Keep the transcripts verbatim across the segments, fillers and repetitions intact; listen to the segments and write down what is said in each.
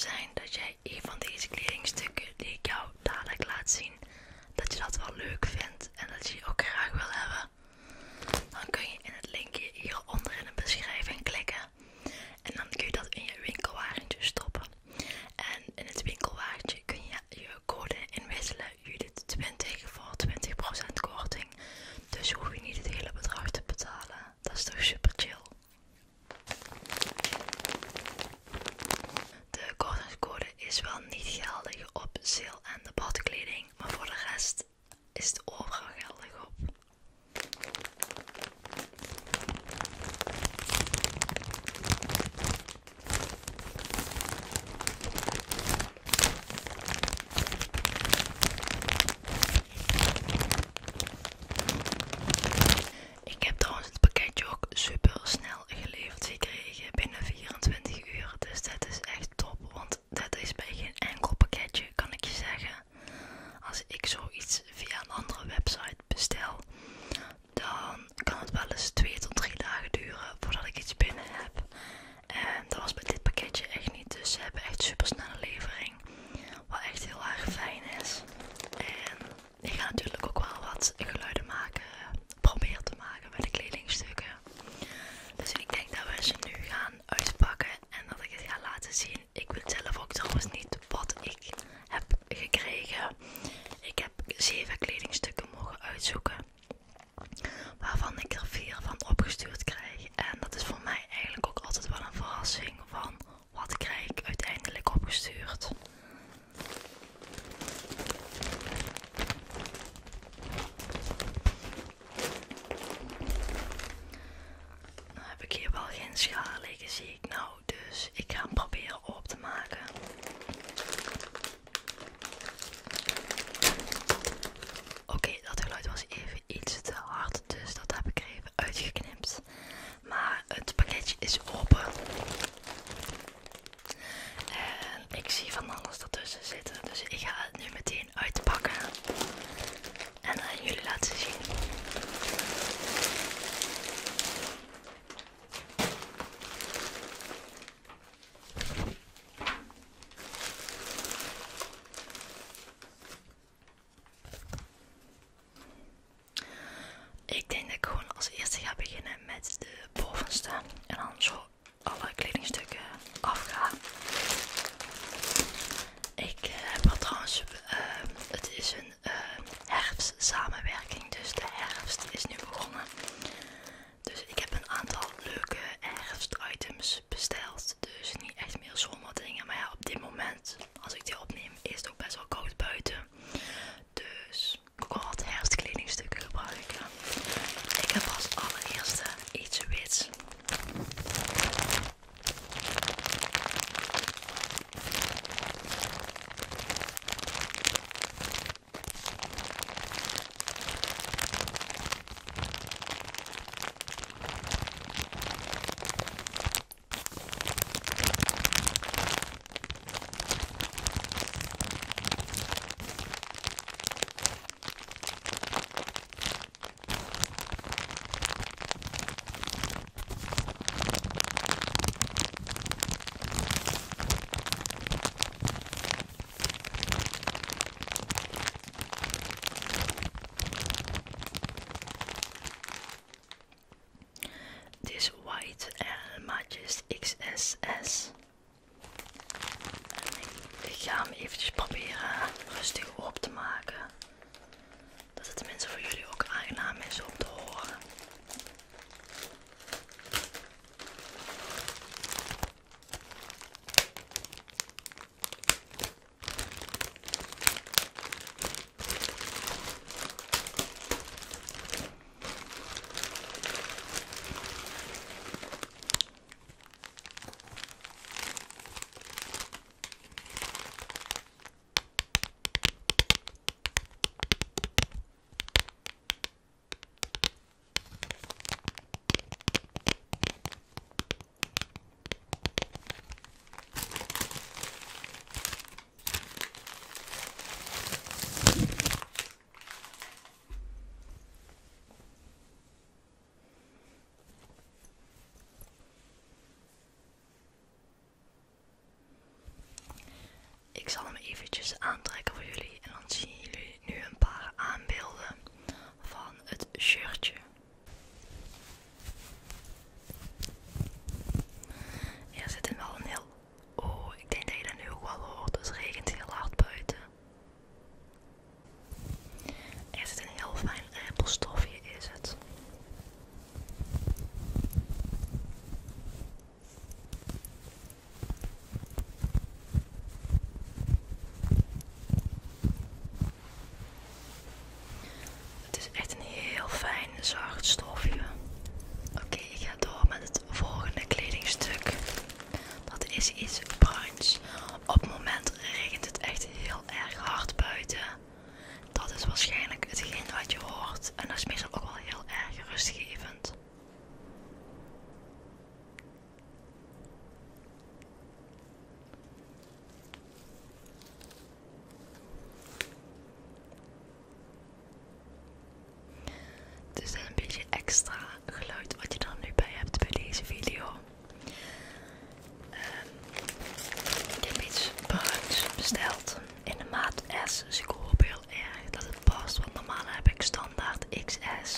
zijn dat jij een van deze kledingstukken die ik jou dadelijk laat zien, dat je dat wel leuk vindt en dat je die ook graag wil hebben. Dan kun je in het linkje hieronder in de beschrijving klikken. En dan kun je dat in je winkelwagentje stoppen. En in het winkelwagentje kun je je code inwisselen, Judith twintig voor twintig procent korting. Dus hoef je niet het hele bedrag te betalen. Dat is toch super chill. De kortingscode is wel niet geldig op sale en debatkleding, maar voor de rest is het overal geldig op. Ik heb trouwens het pakketje ook super snel geleverd gekregen, binnen vierentwintig uur. Dus dat is echt top, want dat is bij geen enkel pakketje, kan ik je zeggen. Als ik zoiets via een andere website bestel, dan kan het wel eens twee tot drie dagen duren voordat ik iets binnen heb. En dat was bij dit pakketje echt niet, dus ze hebben echt super snelle levering. Wat echt heel erg fijn is. En ik ga natuurlijk ook wel wat geluiden maken, proberen te maken bij de kledingstukken. Dus ik denk dat we ze nu gaan uitpakken en dat ik het ga laten zien. Ik weet zelf ook trouwens niet wat ik heb gekregen. Ik heb zeven kledingstukken mogen uitzoeken, waarvan ik er vier van opgestuurd krijg. En dat is voor mij eigenlijk ook altijd wel een verrassing van wat krijg ik uiteindelijk opgestuurd. Nou heb ik hier wel geen schaal liggen, zie ik nou, dus ik ga hem proberen op te maken. Oké, dat geluid was even iets te hard, dus dat heb ik er even uitgeknipt. Maar het pakketje is open. En ik zie van alles ertussen zitten, dus ik ga het nu meteen uitpakken. En aan jullie laten zien. Ik denk dat ik gewoon als eerste ga beginnen met de bovenste en dan zo alle kledingstukken afga. Ik uh, heb er trouwens, uh, het is een uh, herfstsamenwerking, dus de herfst is nu begonnen. Dus ik heb een aantal leuke herfstitems besteld, dus niet echt meer zomerdingen. Maar ja, op dit moment, als ik die opneem, is het ook best wel koud buiten. Dus ik wil wat herfstkledingstukken gebruiken. Ik heb als allereerste iets wits. deze iets bruins. Op het moment regent het echt heel erg hard buiten. Dat is waarschijnlijk hetgeen wat je hoort. En dat is meestal ook wel heel erg rustgevend. Dus dat is een beetje extra geluid wat je er nu bij hebt bij deze video. Um, ik heb iets bruins besteld in de maat S. Dus ik hoop heel erg dat het past. Want normaal heb ik standaard X S.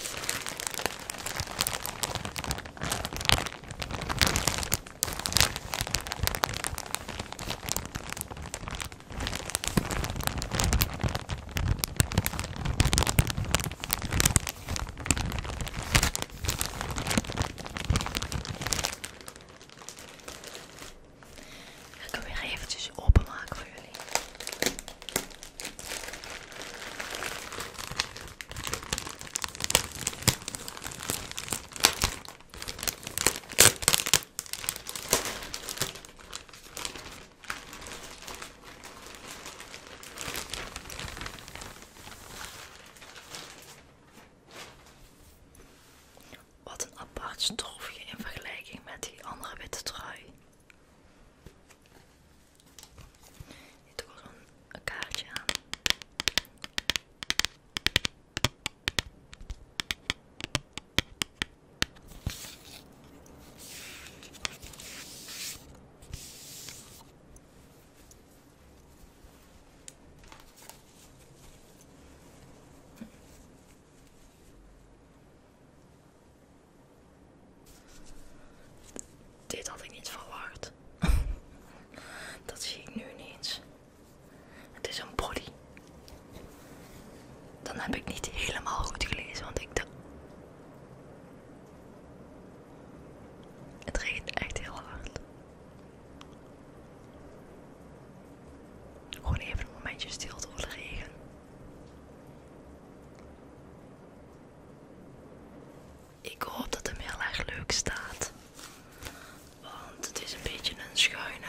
Ik kan weer eventjes openmaken voor jullie. Wat een apart stofje in vergelijking met die andere witte trui. Hier doe ik wel een kaartje aan. Dit had ik niet verwacht. Dat zie ik nu ineens. Het is een body. Dan heb ik niet helemaal goed gelezen, want ik dacht... Het regent echt heel hard. Gewoon even een momentje stilte voor de regen. Ik hoop dat hem heel erg leuk staat. Want het is een beetje een schuine.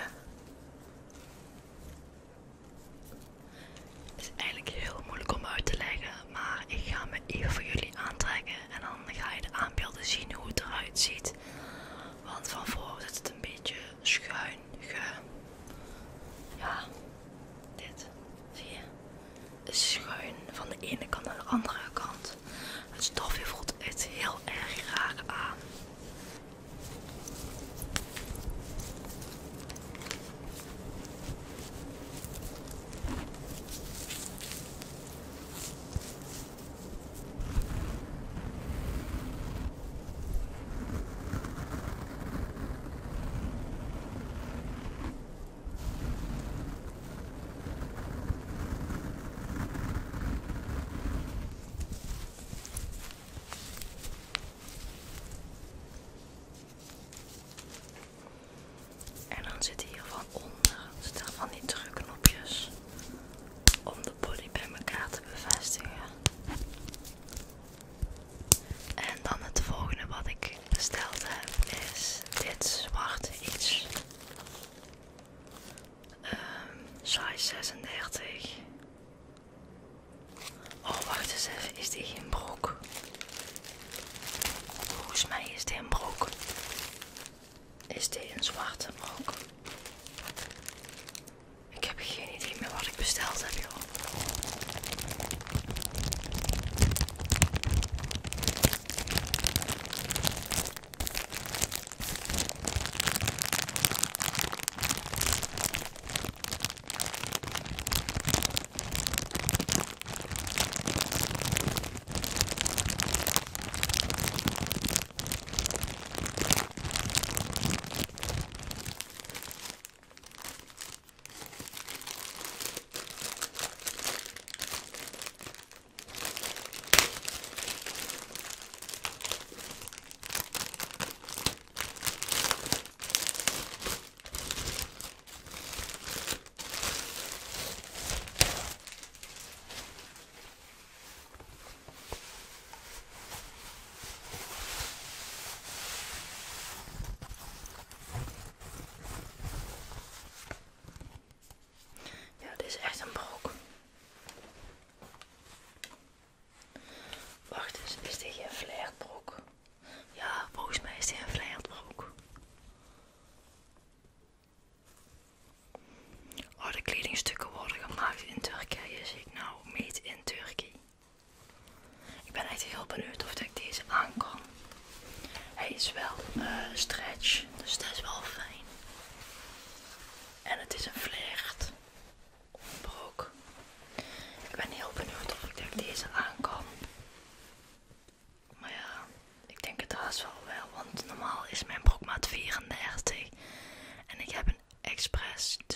Het is eigenlijk heel moeilijk om uit te leggen. Maar ik ga me even voor jullie aantrekken. En dan ga je de aanbeelden zien hoe het eruit ziet. Want van voren zit het een beetje schuin. Ge... Ja, dit. Zie je? Het is schuin van de ene kant naar de andere kant. Het stofje voelt het heel erg raar aan. En dan zitten hier van onder zitten van die drukknopjes om de body bij elkaar te bevestigen. En dan het volgende wat ik besteld heb is dit zwarte iets. Um, size zesendertig. Oh, wacht eens even, is die geen broek? Volgens mij is dit een broek. Is dit een zwarte broek? Ik heb geen idee meer wat ik besteld heb, joh.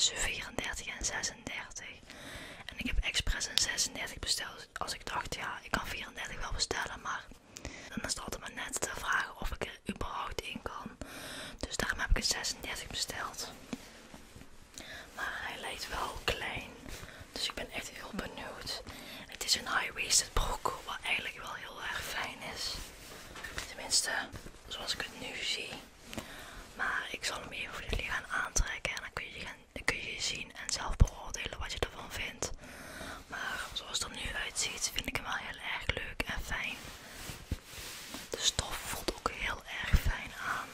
tussen vierendertig en zesendertig. En ik heb expres een zesendertig besteld als ik dacht, ja, ik kan vierendertig wel bestellen, maar dan is het altijd maar net de vraag of ik er überhaupt in kan. Dus daarom heb ik een zesendertig besteld. Maar hij lijkt wel klein, dus ik ben echt heel benieuwd. Het is een high-waisted broek, wat eigenlijk wel heel erg fijn is. Tenminste, zoals ik het nu zie. Maar ik zal hem even voor jullie gaan aantrekken en dan kun je, gaan, dan kun je zien en zelf beoordelen wat je ervan vindt. Maar zoals het er nu uitziet, vind ik hem wel heel erg leuk en fijn. De stof voelt ook heel erg fijn aan.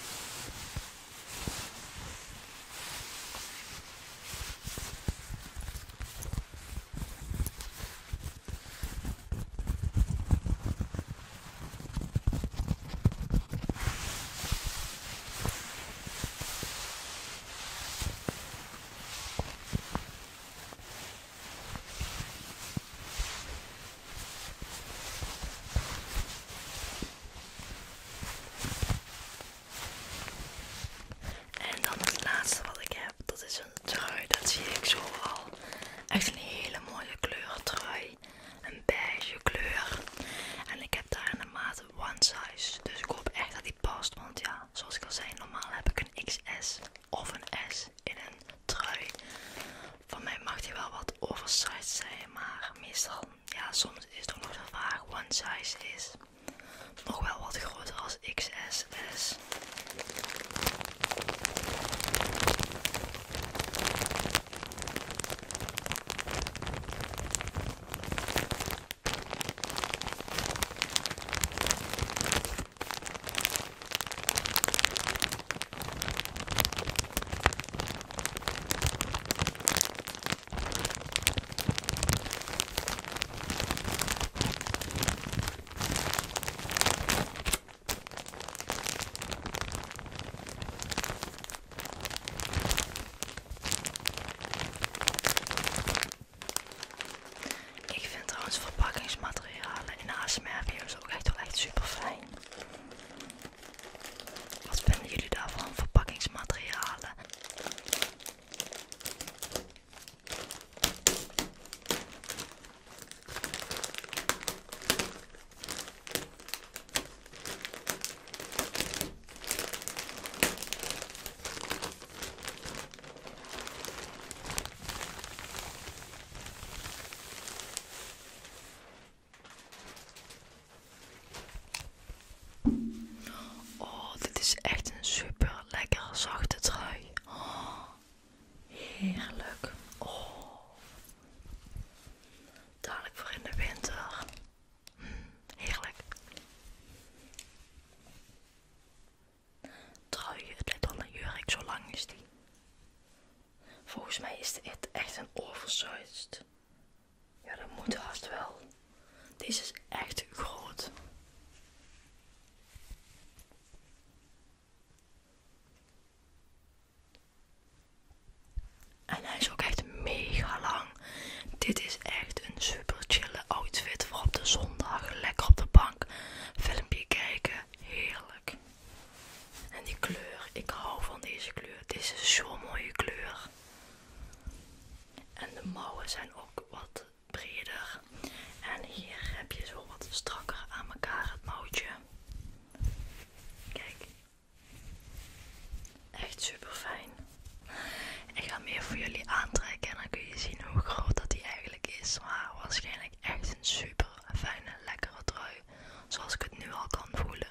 En dan het laatste wat ik heb, dat is een trui, dat zie ik zo al. Echt een hele mooie kleur trui. Een beige kleur. En ik heb daar in de maat one size. Dus ik hoop echt dat die past. Want ja, zoals ik al zei, normaal heb ik een X S of een S in een trui. Van mij mag die wel wat oversized zijn. Maar meestal, ja, soms is het ook nog de vraag one size is. Nog wel wat groter als X S is. Ik vind trouwens verpakkingsmaterialen in A S M R-video's ook echt wel echt super fijn. Wat vinden jullie daarvan, verpakkingsmaterialen? Oh, dit is echt een super lekkere zachte trui. Oh, heerlijk. Oh. Dadelijk voor in de winter. Mm, heerlijk. Trui, het lijkt wel een jurk, zo lang is die. Volgens mij is dit echt een oversized. Ja, dat moet haast wel. Deze is echt groot. En hij is ook echt mega lang. Dit is echt een super chille outfit voor op de zondag. Lekker op de bank. Filmpje kijken. Heerlijk. En die kleur. Ik hou van deze kleur. Dit is zo'n mooie kleur. En de mouwen zijn ook wat breder. En hier heb je zo wat strakker aan elkaar het mouwtje. Kijk. Echt super fijn. Ik ga meer voor jullie aantrekken en dan kun je zien hoe groot dat die eigenlijk is. Maar waarschijnlijk echt een super fijne, lekkere trui. Zoals ik het nu al kan voelen.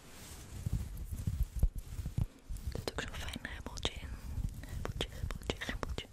Er zit ook zo'n fijn ribbeltje in. Ribbeltje, ribbeltje, ribbeltje.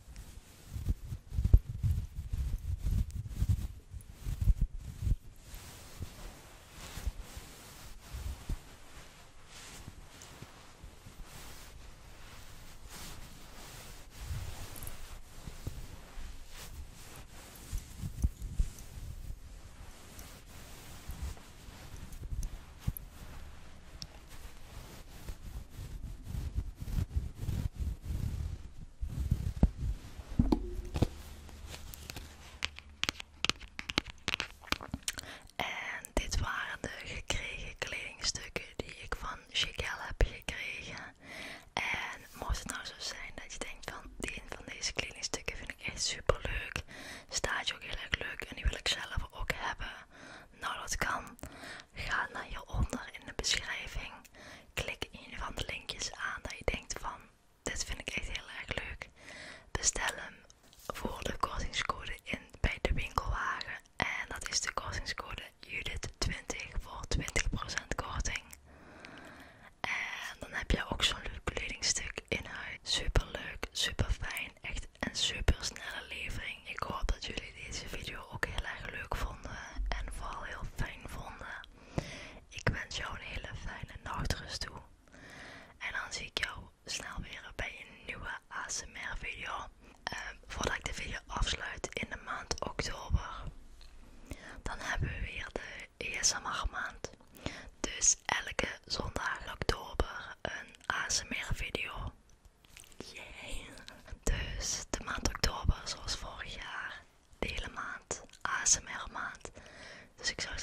Dus ik zou